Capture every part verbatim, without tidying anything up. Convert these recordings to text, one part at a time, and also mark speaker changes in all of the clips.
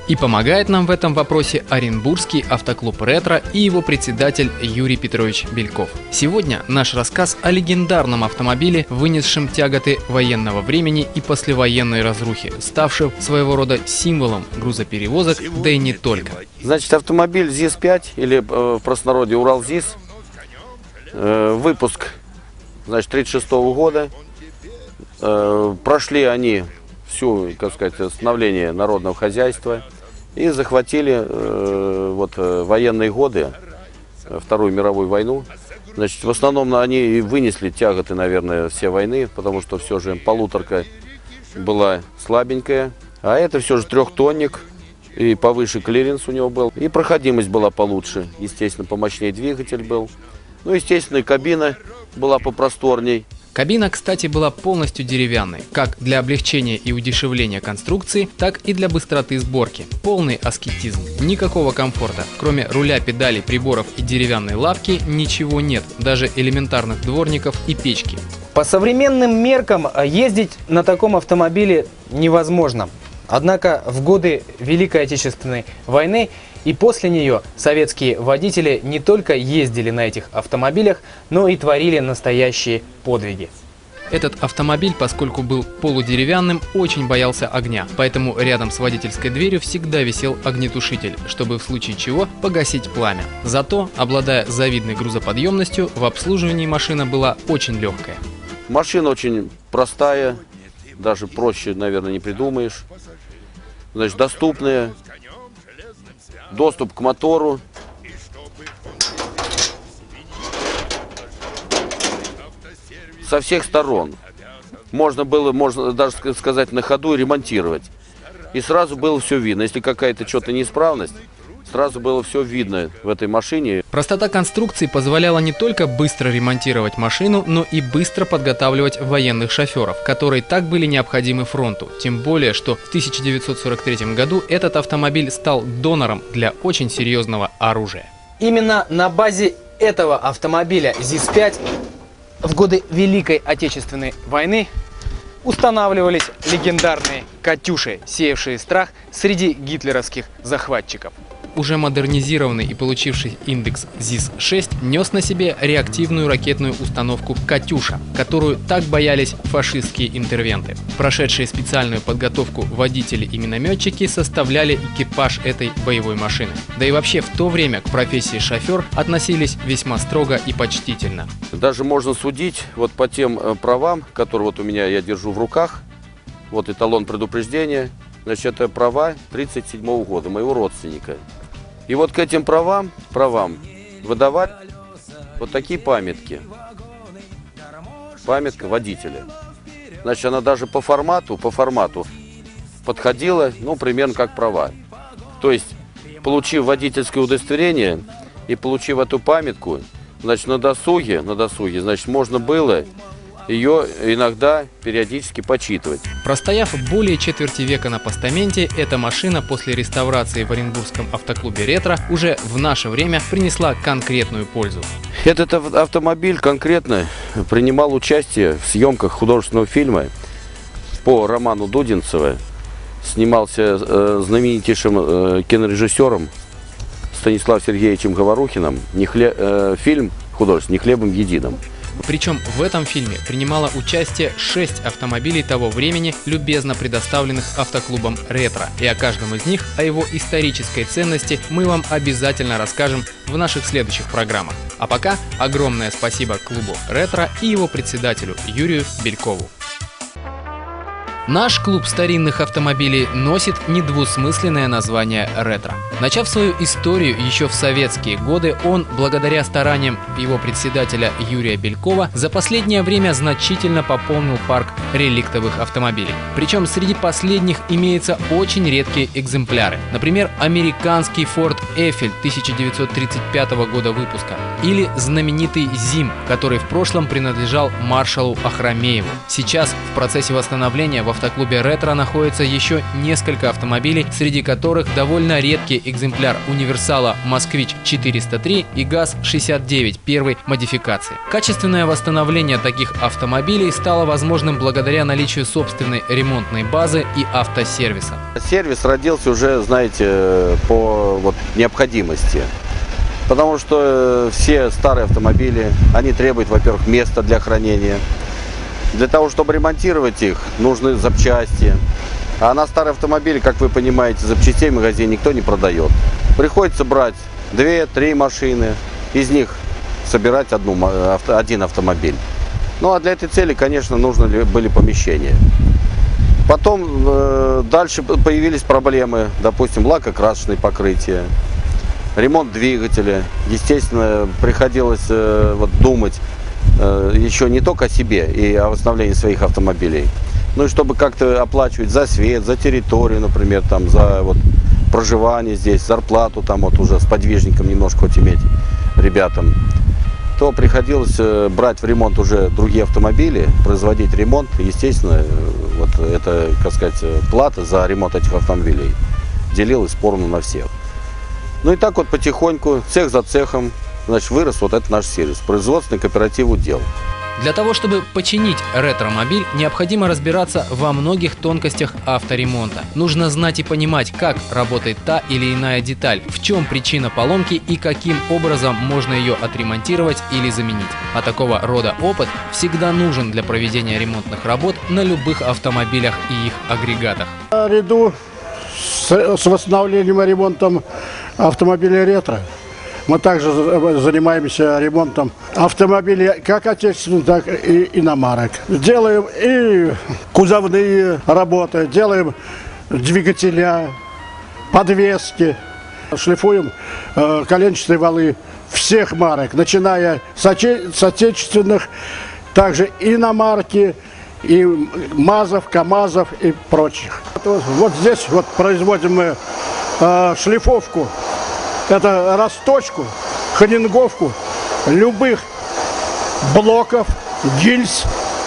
Speaker 1: И помогает нам в этом вопросе Оренбургский автоклуб «Ретро» и его председатель Юрий Петрович Бельков. Сегодня наш рассказ о легендарном автомобиле, вынесшем тяготы военного времени и послевоенной разрухи, ставшем своего рода символом грузоперевозок, да и не только.
Speaker 2: Значит, автомобиль ЗИС пять, или э, в простонародье Урал-ЗИС, э, выпуск, значит, тридцать шестого года. Э, прошли они всю, как сказать, становление народного хозяйства и захватили э, вот, э, военные годы, э, Вторую мировую войну. Значит, в основном они и вынесли тяготы, наверное, все войны, потому что все же полуторка была слабенькая, а это все же трехтонник, и повыше клиренс у него был, и проходимость была получше, естественно, помощнее двигатель был, ну, естественно, и кабина была попросторней.
Speaker 1: Кабина, кстати, была полностью деревянной, как для облегчения и удешевления конструкции, так и для быстроты сборки. Полный аскетизм, никакого комфорта. Кроме руля, педалей, приборов и деревянной лавки ничего нет, даже элементарных дворников и печки.
Speaker 3: По современным меркам ездить на таком автомобиле невозможно. Однако в годы Великой Отечественной войны и после нее советские водители не только ездили на этих автомобилях, но и творили настоящие подвиги.
Speaker 1: Этот автомобиль, поскольку был полудеревянным, очень боялся огня, поэтому рядом с водительской дверью всегда висел огнетушитель, чтобы в случае чего погасить пламя. Зато, обладая завидной грузоподъемностью, в обслуживании машина была очень легкая.
Speaker 2: Машина очень простая, даже проще, наверное, не придумаешь. Значит, доступная, доступ к мотору. Со всех сторон. Можно было, можно даже сказать, на ходу ремонтировать. И сразу было все видно. Если какая-то что-то неисправность, сразу было все видно в этой машине.
Speaker 1: Простота конструкции позволяла не только быстро ремонтировать машину, но и быстро подготавливать военных шоферов, которые так были необходимы фронту. Тем более, что в тысяча девятьсот сорок третьем году этот автомобиль стал донором для очень серьезного оружия.
Speaker 3: Именно на базе этого автомобиля ЗИС пять в годы Великой Отечественной войны устанавливались легендарные «Катюши», сеявшие страх среди гитлеровских захватчиков.
Speaker 1: Уже модернизированный и получивший индекс ЗИС шесть нес на себе реактивную ракетную установку «Катюша», которую так боялись фашистские интервенты. Прошедшие специальную подготовку водители и минометчики составляли экипаж этой боевой машины. Да и вообще в то время к профессии шофер относились весьма строго и почтительно.
Speaker 2: Даже можно судить вот по тем правам, которые вот у меня я держу в руках, вот эталон предупреждения, значит, это права тридцать седьмого года, моего родственника. И вот к этим правам, правам выдавать вот такие памятки. Памятка водителя. Значит, она даже по формату, по формату подходила, ну, примерно как права. То есть, получив водительское удостоверение и получив эту памятку, значит, на досуге, на досуге, значит, можно было ее иногда периодически почитывать.
Speaker 1: Простояв более четверти века на постаменте, эта машина после реставрации в Оренбургском автоклубе «Ретро» уже в наше время принесла конкретную пользу.
Speaker 2: Этот автомобиль конкретно принимал участие в съемках художественного фильма по роману Дудинцева. Снимался э, знаменитейшим э, кинорежиссером Станиславом Сергеевичем Говорухиным. Не хле, э, фильм художественный «Не хлебом единым».
Speaker 1: Причем в этом фильме принимало участие шесть автомобилей того времени, любезно предоставленных автоклубом «Ретро». И о каждом из них, о его исторической ценности мы вам обязательно расскажем в наших следующих программах. А пока огромное спасибо клубу «Ретро» и его председателю Юрию Белькову. Наш клуб старинных автомобилей носит недвусмысленное название «Ретро». Начав свою историю еще в советские годы, он, благодаря стараниям его председателя Юрия Белькова, за последнее время значительно пополнил парк реликтовых автомобилей. Причем среди последних имеются очень редкие экземпляры. Например, американский Ford Эфель тысяча девятьсот тридцать пятого года выпуска, или знаменитый ЗИМ, который в прошлом принадлежал маршалу Ахрамееву. Сейчас в процессе восстановления в автоклубе «Ретро» находится еще несколько автомобилей, среди которых довольно редкий экземпляр универсала «Москвич четыреста три» и ГАЗ шестьдесят девять первой модификации. Качественное восстановление таких автомобилей стало возможным благодаря наличию собственной ремонтной базы и автосервиса.
Speaker 2: Сервис родился уже, знаете, по вот, необходимости. Потому что все старые автомобили, они требуют, во-первых, места для хранения. Для того, чтобы ремонтировать их, нужны запчасти. А на старые автомобили, как вы понимаете, запчастей в магазине никто не продает. Приходится брать две-три машины, из них собирать одну, один автомобиль. Ну а для этой цели, конечно, нужны были помещения. Потом э, дальше появились проблемы, допустим, лакокрасочные покрытия, ремонт двигателя. Естественно, приходилось э, вот, думать э, еще не только о себе и о восстановлении своих автомобилей, но и чтобы как-то оплачивать за свет, за территорию, например, там, за вот, проживание здесь, зарплату там вот уже с подвижником немножко хоть иметь ребятам. То приходилось э, брать в ремонт уже другие автомобили, производить ремонт. Естественно, вот это, как сказать, плата за ремонт этих автомобилей делилась поровну на всех. Ну и так вот потихоньку, цех за цехом, значит, вырос вот этот наш сервис, производственный кооператив «Удел».
Speaker 1: Для того, чтобы починить ретромобиль, необходимо разбираться во многих тонкостях авторемонта. Нужно знать и понимать, как работает та или иная деталь, в чем причина поломки и каким образом можно ее отремонтировать или заменить. А такого рода опыт всегда нужен для проведения ремонтных работ на любых автомобилях и их агрегатах.
Speaker 4: Наряду с, с восстановлением и ремонтом автомобилей «Ретро» мы также занимаемся ремонтом автомобилей как отечественных, так и иномарок. Делаем и кузовные работы, делаем двигателя, подвески, шлифуем э, коленчатые валы всех марок, начиная с, отече с отечественных, также иномарки, и МАЗов, КАМАЗов и прочих. Вот, вот здесь вот производим мы э, шлифовку. Это расточку, ханинговку любых блоков, гильз,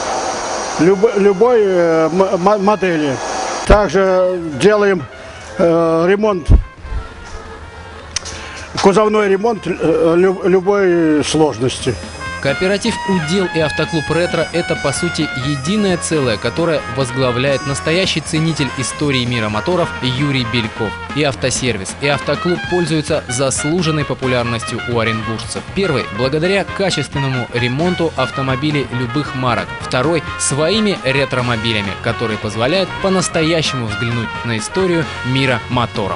Speaker 4: люб, любой э, модели. Также делаем э, ремонт, кузовной ремонт э, люб, любой сложности.
Speaker 1: Кооператив «Удел» и автоклуб «Ретро» – это, по сути, единое целое, которое возглавляет настоящий ценитель истории мира моторов Юрий Бельков. И автосервис, и автоклуб пользуются заслуженной популярностью у оренбуржцев. Первый – благодаря качественному ремонту автомобилей любых марок. Второй – своими ретромобилями, которые позволяют по-настоящему взглянуть на историю мира моторов.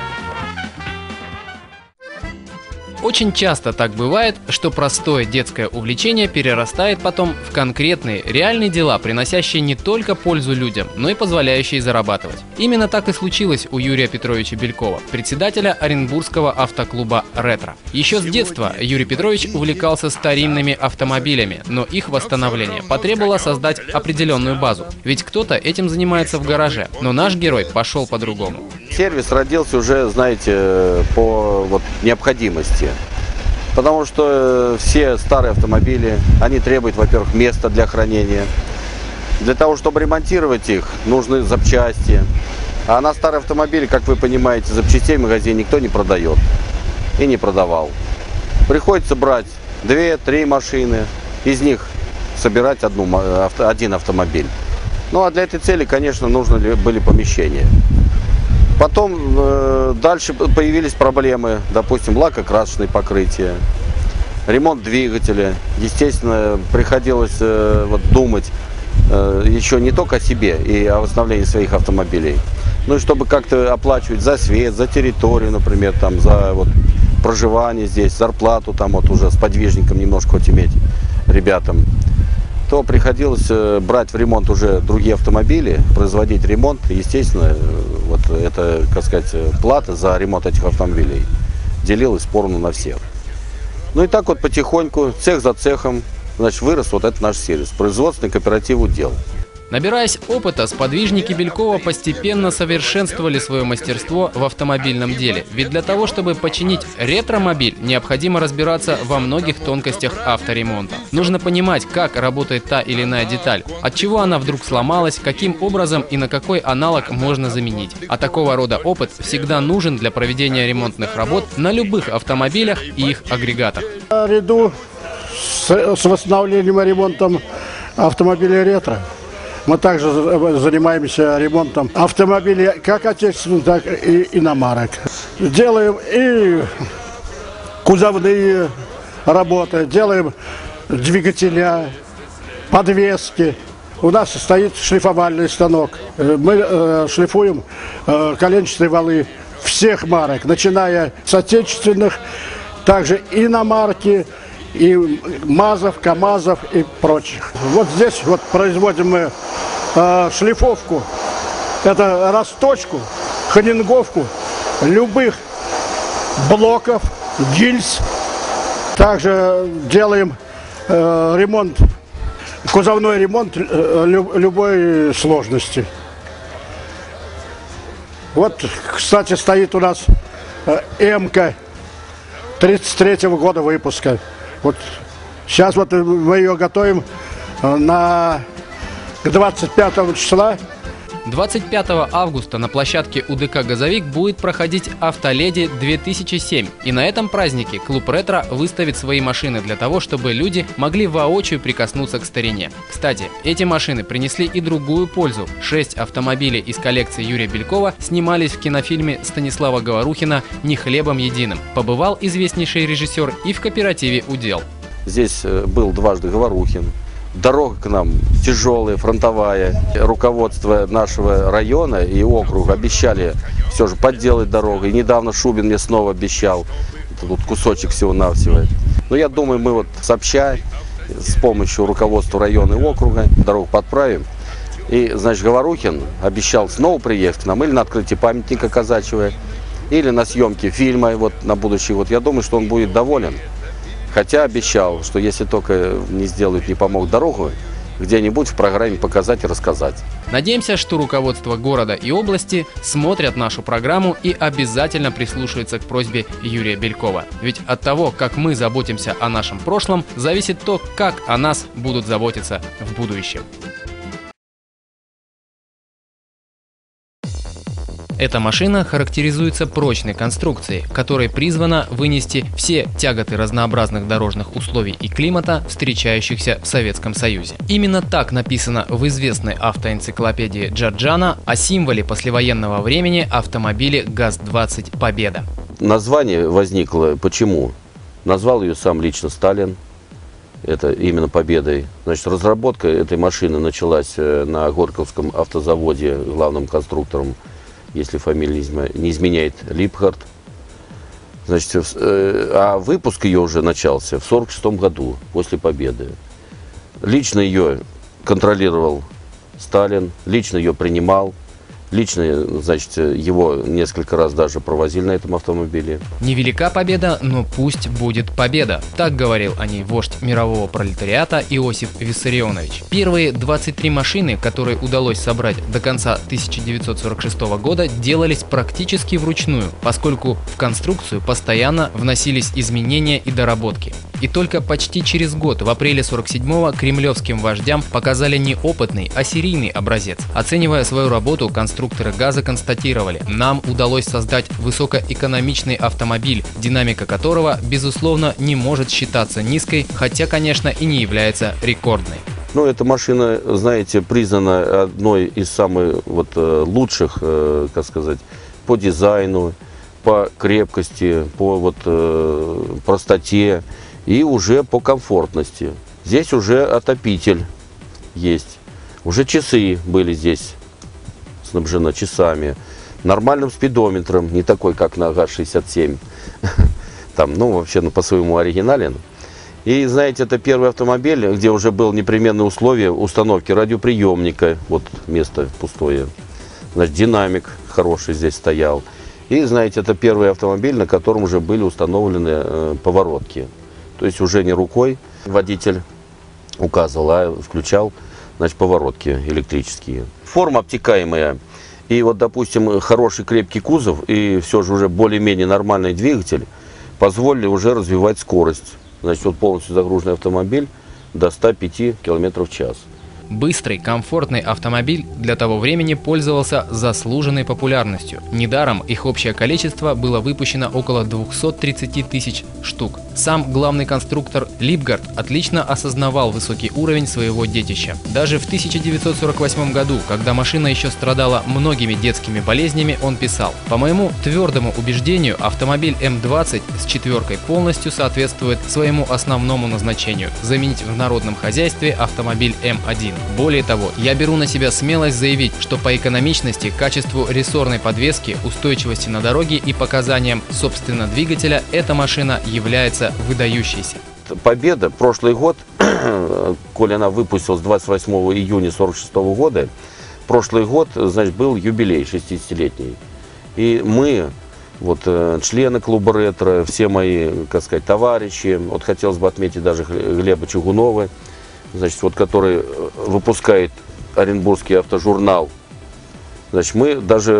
Speaker 1: Очень часто так бывает, что простое детское увлечение перерастает потом в конкретные, реальные дела, приносящие не только пользу людям, но и позволяющие зарабатывать. Именно так и случилось у Юрия Петровича Белькова, председателя Оренбургского автоклуба «Ретро». Еще с детства Юрий Петрович увлекался старинными автомобилями, но их восстановление потребовало создать определенную базу. Ведь кто-то этим занимается в гараже, но наш герой пошел по-другому.
Speaker 2: Сервис родился уже, знаете, по вот, необходимости. Потому что все старые автомобили, они требуют, во-первых, места для хранения. Для того, чтобы ремонтировать их, нужны запчасти. А на старые автомобили, как вы понимаете, запчастей в магазине никто не продает и не продавал. Приходится брать две-три машины, из них собирать одну, один автомобиль. Ну а для этой цели, конечно, нужны были помещения. Потом э, дальше появились проблемы, допустим, лакокрасочные покрытия, ремонт двигателя. Естественно, приходилось э, вот, думать э, еще не только о себе и о восстановлении своих автомобилей, но и чтобы как-то оплачивать за свет, за территорию, например, там, за вот, проживание здесь, зарплату там вот уже с подвижником немножко хоть иметь ребятам. То приходилось брать в ремонт уже другие автомобили, производить ремонт. Естественно, вот это, как сказать, плата за ремонт этих автомобилей делилась поровну на всех. Ну и так вот потихоньку, цех за цехом, значит, вырос вот этот наш сервис, производственный кооператив «Удел».
Speaker 1: Набираясь опыта, сподвижники Белькова постепенно совершенствовали свое мастерство в автомобильном деле. Ведь для того, чтобы починить ретромобиль, необходимо разбираться во многих тонкостях авторемонта. Нужно понимать, как работает та или иная деталь, от чего она вдруг сломалась, каким образом и на какой аналог можно заменить. А такого рода опыт всегда нужен для проведения ремонтных работ на любых автомобилях и их агрегатах.
Speaker 4: Наряду с, с восстановлением и ремонтом автомобилей ретро мы также занимаемся ремонтом автомобилей как отечественных, так и иномарок. Делаем и кузовные работы, делаем двигателя, подвески. У нас стоит шлифовальный станок. Мы э, шлифуем э, коленчатые валы всех марок, начиная с отечественных, также иномарки, и МАЗов, КАМАЗов и прочих. Вот здесь вот производим мы э, шлифовку, это расточку, ханинговку любых блоков, гильз. Также делаем э, ремонт, кузовной ремонт э, любой сложности. Вот, кстати, стоит у нас э, М-ка тридцать третьего года выпуска. Вот сейчас вот мы ее готовим на двадцать пятого числа.
Speaker 1: двадцать пятого августа на площадке УДК «Газовик» будет проходить «Автоледи две тысячи семь». И на этом празднике клуб «Ретро» выставит свои машины для того, чтобы люди могли воочию прикоснуться к старине. Кстати, эти машины принесли и другую пользу. Шесть автомобилей из коллекции Юрия Белькова снимались в кинофильме Станислава Говорухина «Не хлебом единым». Побывал известнейший режиссер и в кооперативе «Удел».
Speaker 2: Здесь был дважды Говорухин. Дорога к нам тяжелая, фронтовая. Руководство нашего района и округа обещали все же подделать дорогу. И недавно Шубин мне снова обещал. Это тут кусочек всего-навсего. Но я думаю, мы вот сообща, с помощью руководства района и округа, дорогу подправим. И, значит, Говорухин обещал снова приехать к нам или на открытие памятника казачьего, или на съемки фильма вот, на будущий год. Я думаю, что он будет доволен. Хотя обещал, что если только не сделают, не помогут дорогу, где-нибудь в программе показать и рассказать.
Speaker 1: Надеемся, что руководство города и области смотрят нашу программу и обязательно прислушаются к просьбе Юрия Белькова. Ведь от того, как мы заботимся о нашем прошлом, зависит то, как о нас будут заботиться в будущем. Эта машина характеризуется прочной конструкцией, которой призвана вынести все тяготы разнообразных дорожных условий и климата, встречающихся в Советском Союзе. Именно так написано в известной автоэнциклопедии Джорджана о символе послевоенного времени автомобиле ГАЗ двадцать «Победа».
Speaker 2: Название возникло почему? Назвал ее сам лично Сталин. Это именно «Победой». Значит, разработка этой машины началась на Горьковском автозаводе главным конструктором, если фамилия не изменяет, Липхард. Значит, а выпуск ее уже начался в сорок шестом году, после Победы. Лично ее контролировал Сталин, лично ее принимал. Лично, значит, его несколько раз даже провозили на этом автомобиле.
Speaker 1: Невелика победа, но пусть будет победа. Так говорил о ней вождь мирового пролетариата Иосиф Виссарионович. Первые двадцать три машины, которые удалось собрать до конца тысяча девятьсот сорок шестого года, делались практически вручную, поскольку в конструкцию постоянно вносились изменения и доработки. И только почти через год, в апреле сорок седьмого, кремлевским вождям показали не опытный, а серийный образец. Оценивая свою работу, конструкторы ГАЗа констатировали: нам удалось создать высокоэкономичный автомобиль, динамика которого, безусловно, не может считаться низкой, хотя, конечно, и не является рекордной.
Speaker 2: Ну, эта машина, знаете, признана одной из самых вот, лучших, как сказать, по дизайну, по крепкости, по вот, простоте и уже по комфортности. Здесь уже отопитель есть, уже часы были здесь снабжены часами, нормальным спидометром, не такой, как на ГАЗ шестьдесят семь, там, ну, вообще, ну, по своему оригинален. И, знаете, это первый автомобиль, где уже было непременное условие установки радиоприемника, вот место пустое, значит, динамик хороший здесь стоял. И, знаете, это первый автомобиль, на котором уже были установлены э, поворотки. То есть уже не рукой водитель указывал, а включал значит, поворотки электрические. Форма обтекаемая. И вот, допустим, хороший крепкий кузов и все же уже более-менее нормальный двигатель позволили уже развивать скорость. Значит, вот полностью загруженный автомобиль до ста пяти километров в час.
Speaker 1: Быстрый, комфортный автомобиль для того времени пользовался заслуженной популярностью. Недаром их общее количество было выпущено около двухсот тридцати тысяч штук. Сам главный конструктор Липгард отлично осознавал высокий уровень своего детища. Даже в тысяча девятьсот сорок восьмом году, когда машина еще страдала многими детскими болезнями, он писал: «По моему твердому убеждению, автомобиль эм двадцать с четверкой полностью соответствует своему основному назначению – заменить в народном хозяйстве автомобиль эм один. Более того, я беру на себя смелость заявить, что по экономичности, качеству рессорной подвески, устойчивости на дороге и показаниям собственно двигателя эта машина является выдающейся».
Speaker 2: Победа, прошлый год, коли она выпустилась двадцать восьмого июня сорок шестого года, прошлый год, значит, был юбилей шестидесятилетний. И мы, вот, члены клуба ретро, все мои, как сказать, товарищи, вот хотелось бы отметить даже Глеба Чугунова, значит, вот, который выпускает Оренбургский автожурнал. Значит, мы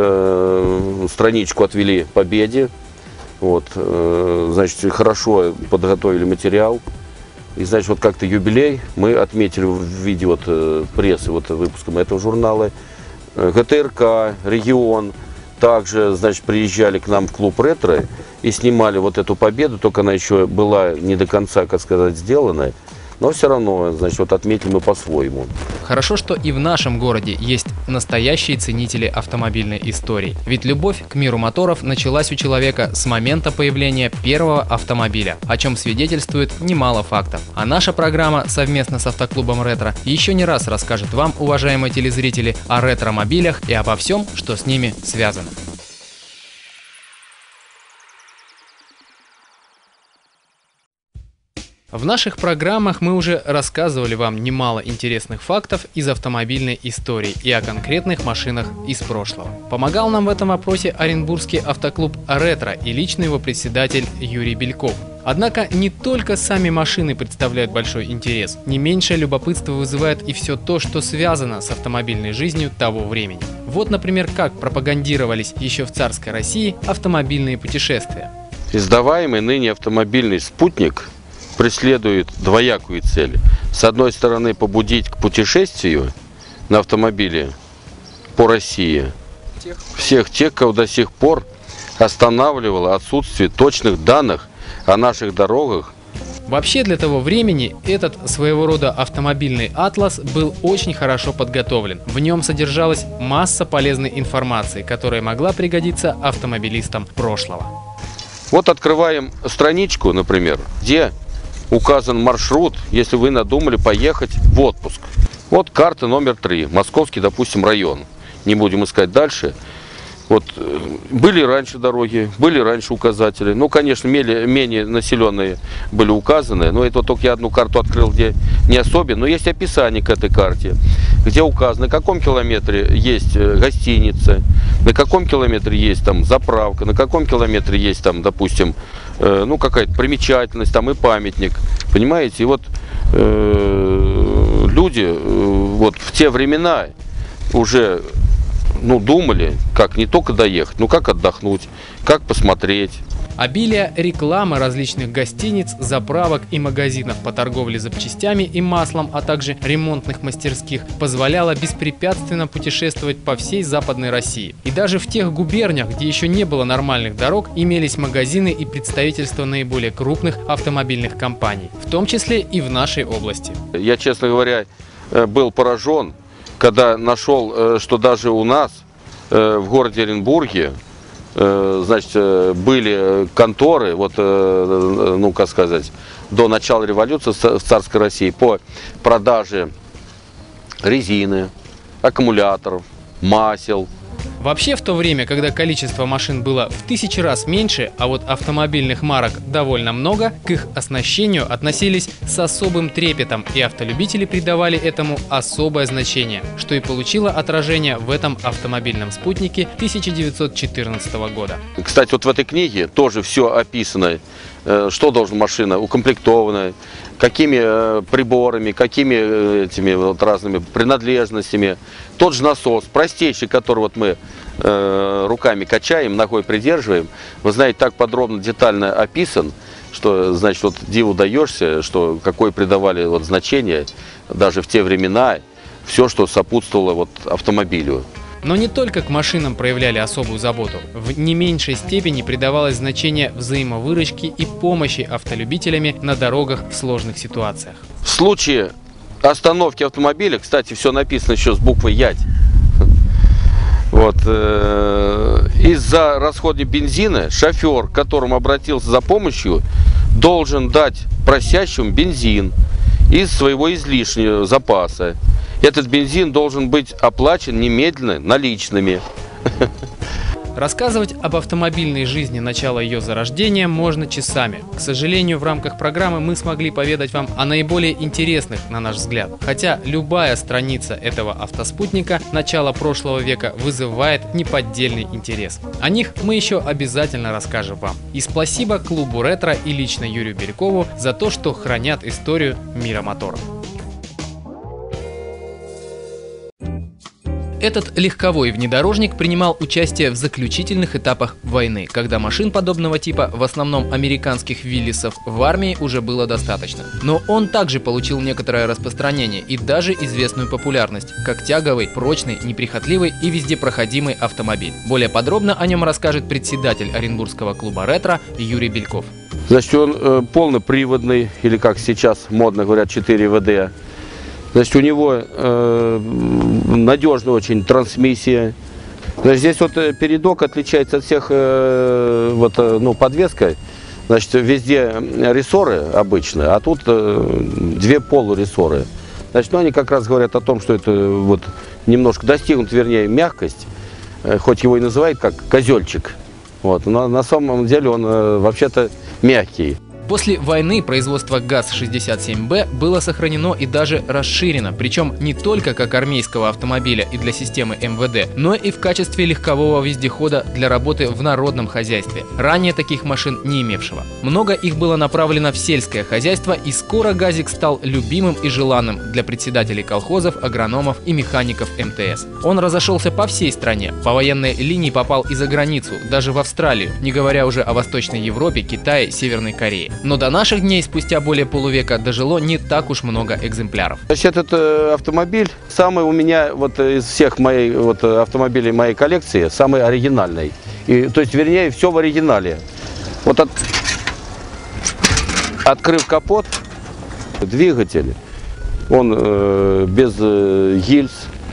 Speaker 2: даже страничку отвели Победе. Вот, значит, хорошо подготовили материал. И, значит, вот как-то юбилей мы отметили в виде вот прессы, вот выпуском этого журнала. гэ тэ эр ка, Регион также, значит, приезжали к нам в клуб ретро и снимали вот эту Победу, только она еще была не до конца, как сказать, сделана. Но все равно, значит, вот отметили мы по-своему.
Speaker 1: Хорошо, что и в нашем городе есть настоящие ценители автомобильной истории. Ведь любовь к миру моторов началась у человека с момента появления первого автомобиля, о чем свидетельствует немало фактов. А наша программа совместно с автоклубом «Ретро» еще не раз расскажет вам, уважаемые телезрители, о ретромобилях и обо всем, что с ними связано. В наших программах мы уже рассказывали вам немало интересных фактов из автомобильной истории и о конкретных машинах из прошлого. Помогал нам в этом вопросе Оренбургский автоклуб «Ретро» и личный его председатель Юрий Бельков. Однако не только сами машины представляют большой интерес, не меньшее любопытство вызывает и все то, что связано с автомобильной жизнью того времени. Вот, например, как пропагандировались еще в царской России автомобильные путешествия.
Speaker 2: Издаваемый ныне автомобильный спутник преследует двоякую цель. С одной стороны, побудить к путешествию на автомобиле по России всех тех, кого до сих пор останавливало отсутствие точных данных о наших дорогах.
Speaker 1: Вообще, для того времени этот своего рода автомобильный атлас был очень хорошо подготовлен. В нем содержалась масса полезной информации, которая могла пригодиться автомобилистам прошлого.
Speaker 2: Вот открываем страничку, например, где указан маршрут, если вы надумали поехать в отпуск. Вот карта номер три, Московский, допустим, район. Не будем искать дальше. Вот, были раньше дороги, были раньше указатели. Ну, конечно, менее, менее населенные были указаны. Но это вот только я одну карту открыл, где не особенно. Но есть описание к этой карте, где указано, на каком километре есть гостиница, на каком километре есть там заправка, на каком километре есть там, допустим, э, ну, какая-то примечательность там и памятник. Понимаете? И вот э, люди э, вот в те времена уже, ну, думали, как не только доехать, но как отдохнуть, как посмотреть.
Speaker 1: Обилие рекламы различных гостиниц, заправок и магазинов по торговле запчастями и маслом, а также ремонтных мастерских позволяло беспрепятственно путешествовать по всей Западной России. И даже в тех губерниях, где еще не было нормальных дорог, имелись магазины и представительства наиболее крупных автомобильных компаний, в том числе и в нашей области.
Speaker 2: Я, честно говоря, был поражен, когда нашел, что даже у нас в городе Оренбурге, значит, были конторы, вот, ну, как сказать, до начала революции в царской России по продаже резины, аккумуляторов, масел.
Speaker 1: Вообще, в то время, когда количество машин было в тысячи раз меньше, а вот автомобильных марок довольно много, к их оснащению относились с особым трепетом, и автолюбители придавали этому особое значение, что и получило отражение в этом автомобильном спутнике тысяча девятьсот четырнадцатого года.
Speaker 2: Кстати, вот в этой книге тоже все описано, что должна машина, укомплектованная, какими э, приборами, какими э, этими вот разными принадлежностями. Тот же насос, простейший, который вот мы э, руками качаем, ногой придерживаем, вы знаете, так подробно, детально описан, что, значит, вот диву даешься, что какое придавали вот значение даже в те времена, все, что сопутствовало вот автомобилю.
Speaker 1: Но не только к машинам проявляли особую заботу. В не меньшей степени придавалось значение взаимовыручки и помощи автолюбителями на дорогах в сложных ситуациях.
Speaker 2: В случае остановки автомобиля, кстати, все написано еще с буквой «Ять», вот, э, из-за расхода бензина шофер, к которому обратился за помощью, должен дать просящему бензин из своего излишнего запаса. Этот бензин должен быть оплачен немедленно наличными.
Speaker 1: Рассказывать об автомобильной жизни начала ее зарождения можно часами. К сожалению, в рамках программы мы смогли поведать вам о наиболее интересных, на наш взгляд. Хотя любая страница этого автоспутника начала прошлого века вызывает неподдельный интерес. О них мы еще обязательно расскажем вам. И спасибо клубу «Ретро» и лично Юрию Белькову за то, что хранят историю мира моторов. Этот легковой внедорожник принимал участие в заключительных этапах войны, когда машин подобного типа, в основном американских Виллисов, в армии уже было достаточно. Но он также получил некоторое распространение и даже известную популярность, как тяговый, прочный, неприхотливый и вездепроходимый автомобиль. Более подробно о нем расскажет председатель Оренбургского клуба «Ретро» Юрий Бельков.
Speaker 2: Значит, он э, полноприводный, или как сейчас модно говорят, четыре вэ дэ. Значит, у него э, надежная очень трансмиссия. Значит, здесь вот передок отличается от всех, э, вот, ну, подвеска. Значит, везде рессоры обычные, а тут э, две полурессоры. Значит, ну, они как раз говорят о том, что это вот немножко достигнут, вернее, мягкость, э, хоть его и называют как козельчик. Вот, но на самом деле он э, вообще-то мягкий.
Speaker 1: После войны производство ГАЗ шестьдесят семь бэ было сохранено и даже расширено, причем не только как армейского автомобиля и для системы эм вэ дэ, но и в качестве легкового вездехода для работы в народном хозяйстве, ранее таких машин не имевшего. Много их было направлено в сельское хозяйство, и скоро ГАЗик стал любимым и желанным для председателей колхозов, агрономов и механиков эм тэ эс. Он разошелся по всей стране, по военной линии попал и за границу, даже в Австралию, не говоря уже о Восточной Европе, Китае, Северной Корее. Но до наших дней, спустя более полувека, дожило не так уж много экземпляров.
Speaker 2: Значит, этот э, автомобиль самый у меня вот из всех моих вот, автомобилей моей коллекции самый оригинальный. И, то есть, вернее, все в оригинале. Вот от... открыв капот, двигатель, он э, без э, гильз,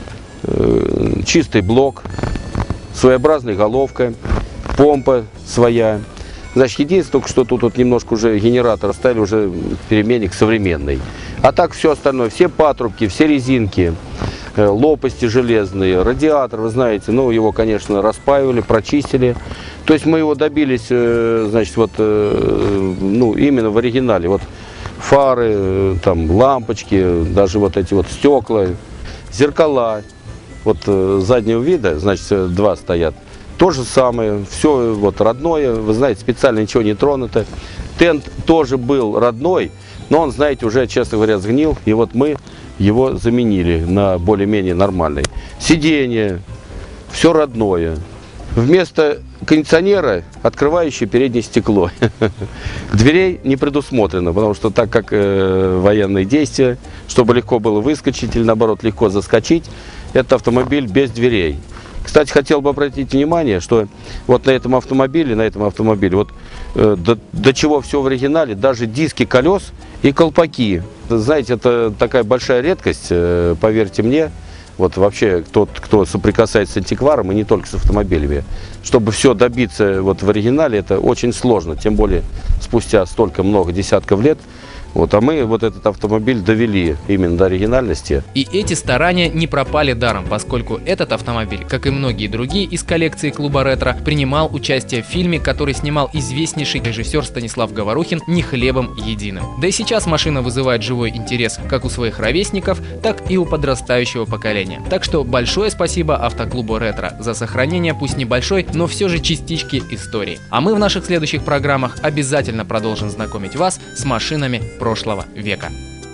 Speaker 2: э, чистый блок, своеобразная головка, помпа своя. Значит, единственное, только что тут вот немножко уже генератор ставили, уже переменник современный. А так все остальное, все патрубки, все резинки, лопасти железные, радиатор, вы знаете, ну его, конечно, распаивали, прочистили. То есть мы его добились, значит, вот, ну, именно в оригинале. Вот фары, там, лампочки, даже вот эти вот стекла, зеркала, вот заднего вида, значит, два стоят. То же самое, все вот родное, вы знаете, специально ничего не тронуто. Тент тоже был родной, но он, знаете, уже, честно говоря, сгнил, и вот мы его заменили на более-менее нормальный. Сиденье, все родное. Вместо кондиционера открывающее переднее стекло. Дверей не предусмотрено, потому что так как э, военные действия, чтобы легко было выскочить или наоборот легко заскочить, это автомобиль без дверей. Кстати, хотел бы обратить внимание, что вот на этом автомобиле, на этом автомобиле, вот э, до, до чего все в оригинале, даже диски колес и колпаки. Знаете, это такая большая редкость, э, поверьте мне, вот вообще тот, кто соприкасается с антикваром, и не только с автомобилями. Чтобы все добиться вот в оригинале, это очень сложно, тем более спустя столько много десятков лет. Вот, а мы вот этот автомобиль довели именно до оригинальности.
Speaker 1: И эти старания не пропали даром, поскольку этот автомобиль, как и многие другие из коллекции клуба «Ретро», принимал участие в фильме, который снимал известнейший режиссер Станислав Говорухин «Не хлебом единым». Да и сейчас машина вызывает живой интерес как у своих ровесников, так и у подрастающего поколения. Так что большое спасибо автоклубу «Ретро» за сохранение пусть небольшой, но все же частички истории. А мы в наших следующих программах обязательно продолжим знакомить вас с машинами прошлого века.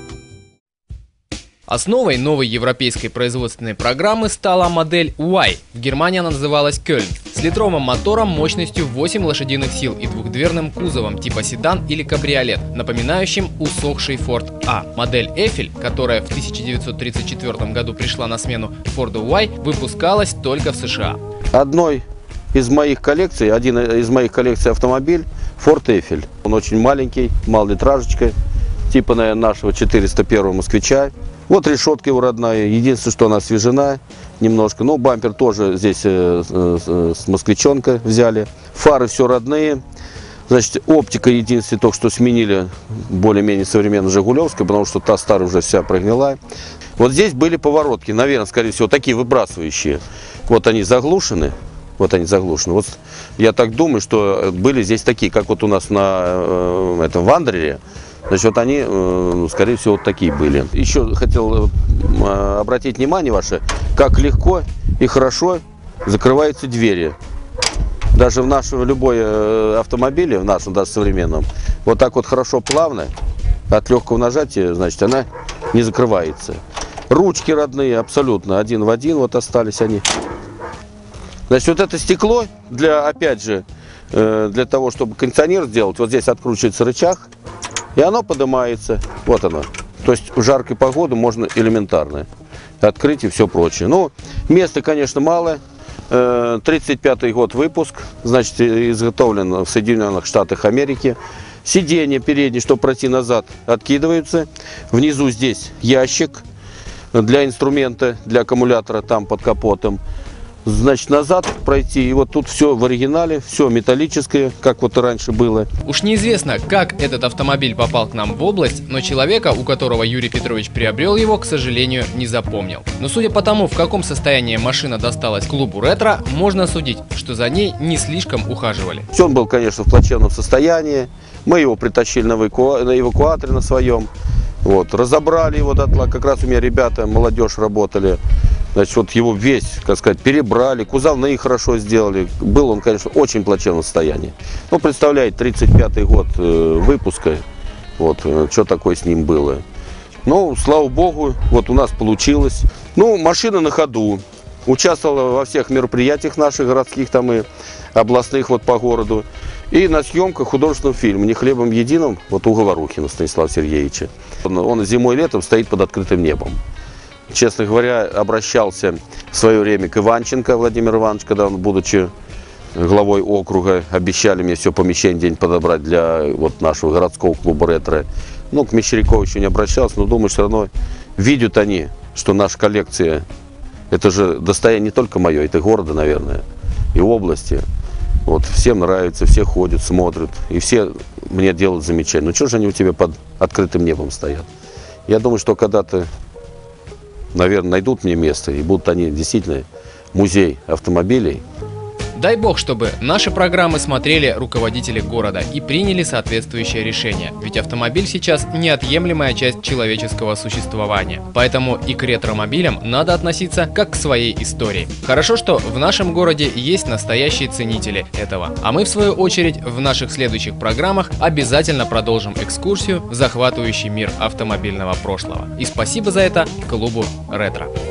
Speaker 1: Основой новой европейской производственной программы стала модель Y. В Германии она называлась Кёльн. С литровым мотором мощностью восемь лошадиных сил и двухдверным кузовом типа седан или кабриолет, напоминающим усохший Ford A. Модель Эфель, которая в тысяча девятьсот тридцать четвёртом году пришла на смену Ford Y, выпускалась только в США.
Speaker 2: Одной из моих коллекций, один из моих коллекций автомобиль Ford Эфель. Он очень маленький, малолитражечка, типа, наверное, нашего четыреста первого москвича. Вот решетка его родная, единственное, что она освежена немножко. Ну, бампер тоже здесь э, э, с москвичонка взяли. Фары все родные. Значит, оптика единственное, только что сменили более-менее современную жигулевскую, потому что та старая уже вся прогнила. Вот здесь были поворотки, наверное, скорее всего, такие выбрасывающие. Вот они заглушены. Вот они заглушены. Вот я так думаю, что были здесь такие, как вот у нас на э, этом Вандерере. Значит, вот они, э, скорее всего, вот такие были. Еще хотел э, обратить внимание ваше, как легко и хорошо закрываются двери. Даже в нашем любой э, автомобиле, в нашем даже современном, вот так вот хорошо, плавно, от легкого нажатия, значит, она не закрывается. Ручки родные абсолютно, один в один вот остались они. Значит, вот это стекло, для, опять же, э, для того, чтобы кондиционер сделать, вот здесь откручивается рычаг, и оно поднимается. Вот оно. То есть в жаркую погоду можно элементарно открыть и все прочее. Ну, места, конечно, мало. тридцать пятый год выпуск. Значит, изготовлен в Соединенных Штатах Америки. Сиденья передние, чтобы пройти назад, откидываются. Внизу здесь ящик для инструмента, для аккумулятора там под капотом. Значит, назад пройти, и вот тут все в оригинале, все металлическое, как вот и раньше было.
Speaker 1: Уж неизвестно, как этот автомобиль попал к нам в область, но человека, у которого Юрий Петрович приобрел его, к сожалению, не запомнил. Но судя по тому, в каком состоянии машина досталась клубу ретро, можно судить, что за ней не слишком ухаживали.
Speaker 2: Все он был, конечно, в плачевном состоянии. Мы его притащили на, эваку... на эвакуаторе на своем. Вот, разобрали его дотла. Как раз у меня ребята, молодежь работали. Значит, вот его весь, как сказать, перебрали, кузовные хорошо сделали. Был он, конечно, очень плачевном состоянии. Ну, представляете, тридцать пятый год э, выпуска, вот, э, что такое с ним было. Ну, слава богу, вот у нас получилось. Ну, машина на ходу. Участвовала во всех мероприятиях наших городских там и областных вот по городу. И на съемках художественного фильма «Не хлебом единым» вот у Говорухина Станислава Сергеевича. Он, он зимой и летом стоит под открытым небом. Честно говоря, обращался в свое время к Иванченко Владимиру Ивановичу, когда он, будучи главой округа, обещали мне все помещение день подобрать для вот нашего городского клуба ретро. Ну, к Мещерякову еще не обращался, но думаю, все равно видят они, что наша коллекция, это же достояние не только мое, это города, наверное, и области. Вот, всем нравится, все ходят, смотрят, и все мне делают замечания. Ну, что же они у тебя под открытым небом стоят? Я думаю, что когда-то, наверное, найдут мне место, и будут они действительно музей автомобилей.
Speaker 1: Дай бог, чтобы наши программы смотрели руководители города и приняли соответствующее решение. Ведь автомобиль сейчас неотъемлемая часть человеческого существования. Поэтому и к ретромобилям надо относиться как к своей истории. Хорошо, что в нашем городе есть настоящие ценители этого. А мы, в свою очередь, в наших следующих программах обязательно продолжим экскурсию в захватывающий мир автомобильного прошлого. И спасибо за это клубу «Ретро».